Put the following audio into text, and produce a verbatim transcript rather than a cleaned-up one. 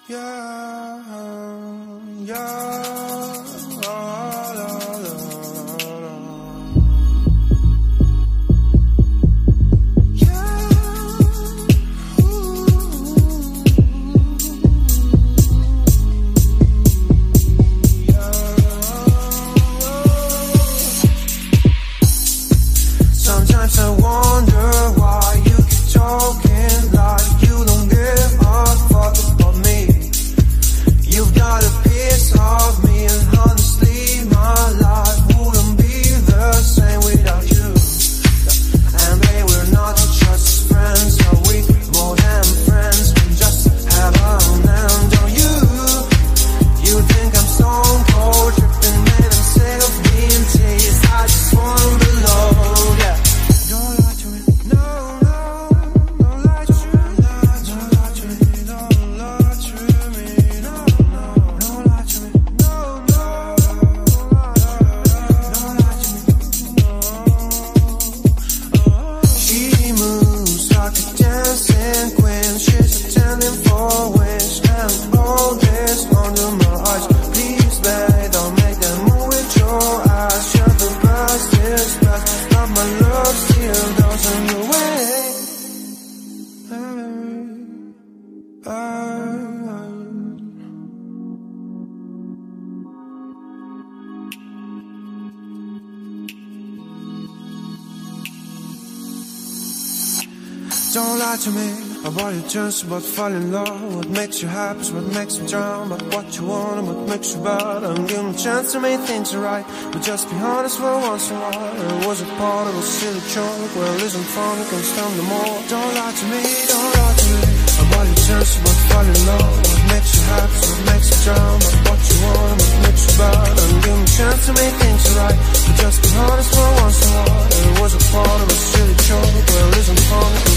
Yeah, yeah, la, la, la, la. Yeah, ooh. Yeah. Sometimes I wonder why you keep talking like you don't give a fuck about me. You've got a piece of me, and honestly, my life wouldn't be the same without you. And babe, we're not just friends, are we? More than friends, we just have an end on you. You think I'm stone cold, tripping, man, I'm sick of being teased. I just wanna be loved, yeah. Don't lie to me, no, no, don't lie to me, don't lie to me, don't lie to me, no, no, don't lie to me, no, no, don't lie to me, no. She moves like a dancing queen, she's attending for wish, and all this under my eyes. Please, babe, don't make that move with your eyes. You're the best, is best, but my love still doesn't go away. Hey, hey. Don't lie to me about your chance, about falling in love. What makes you happy is what makes you drown. But what you want and what makes you bad. I'm giving a chance to make things right, but just be honest for once in a while. It was a part of a silly joke. Well, it isn't fun, it can stand no more. Don't lie to me, don't lie to me about your chance, about falling in love. What makes you happy is what makes you drown. But what you want and what makes you bad. I'm giving a chance to make things right, but just be honest for once in a while. It was a part of a silly joke. Well, it isn't fun, it can